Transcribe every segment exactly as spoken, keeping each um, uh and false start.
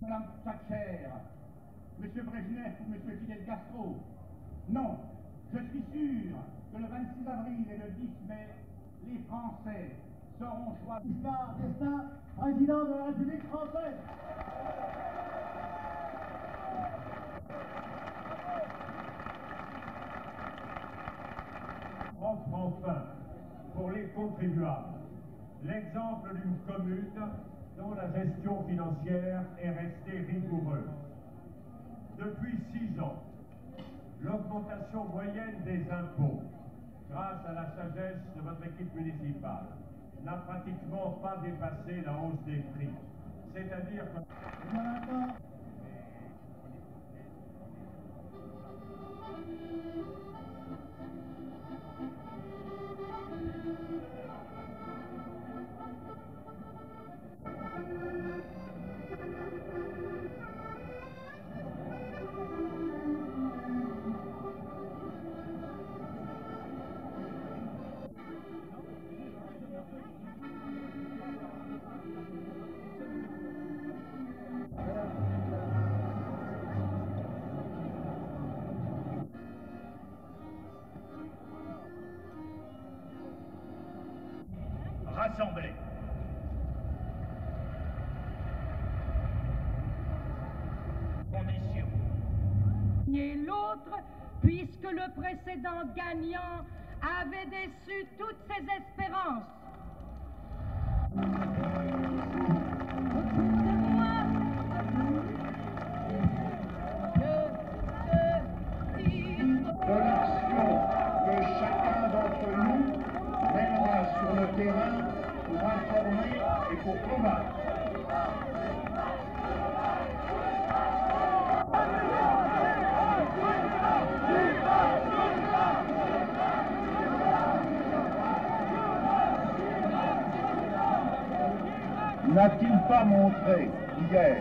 Madame Thatcher, Monsieur Brejnev ou Monsieur Fidel Castro. Non, je suis sûr que le vingt-six avril et le dix mai, les Français seront choisis. Giscard d'Estaing, président de la République française. Offre enfin, pour les contribuables, l'exemple d'une commune dont la gestion financière est restée rigoureuse. Depuis six ans, l'augmentation moyenne des impôts, grâce à la sagesse de votre équipe municipale, n'a pratiquement pas dépassé la hausse des prix. C'est-à-dire que... Rassemblés. Condition. Et l'autre, puisque le précédent gagnant avait déçu toutes ses espérances. De l'action que chacun d'entre nous mènera sur le terrain pour informer et pour combattre. N'a-t-il pas montré hier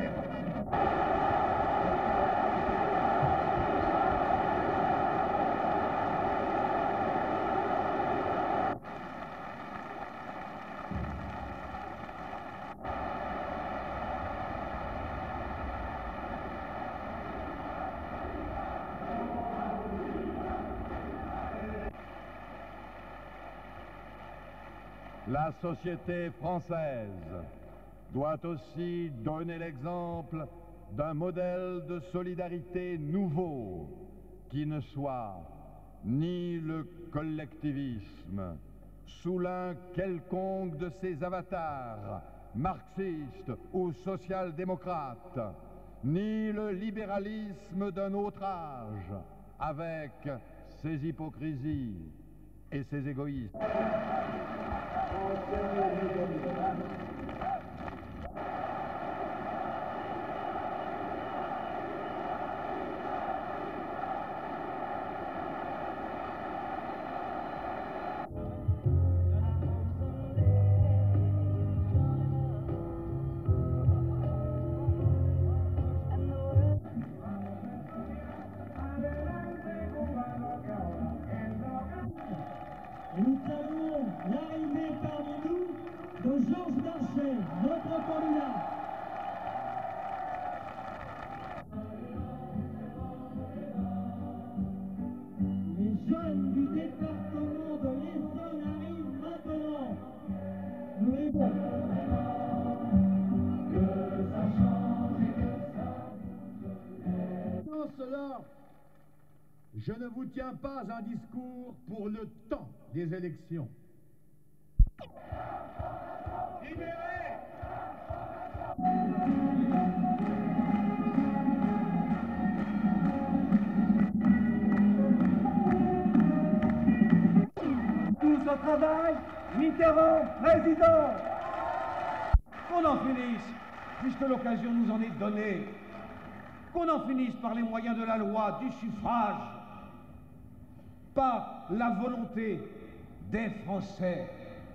La société française doit aussi donner l'exemple d'un modèle de solidarité nouveau qui ne soit ni le collectivisme sous l'un quelconque de ses avatars, marxistes ou social-démocrates, ni le libéralisme d'un autre âge, avec ses hypocrisies et ses égoïsmes. Et nous saluons l'arrivée parmi nous de Georges Darchet, notre candidat. Les jeunes du département de l'Essonne arrivent maintenant. Nous les voyons. Que ça change et que ça... Dans cela, je ne vous tiens pas un discours pour le temps des élections. Libérés! Tous au travail, Mitterrand, président. Qu'on en finisse, puisque l'occasion nous en est donnée. Qu'on en finisse par les moyens de la loi, du suffrage, par la volonté des Français,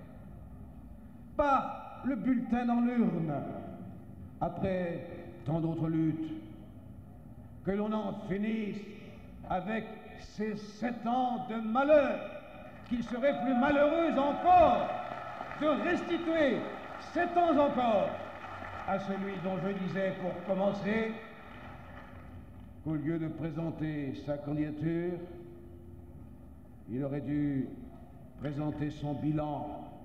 par le bulletin dans l'urne, après tant d'autres luttes. Que l'on en finisse avec ces sept ans de malheur, qu'il serait plus malheureux encore de restituer sept ans encore à celui dont je disais pour commencer qu'au lieu de présenter sa candidature, il aurait dû présenter son bilan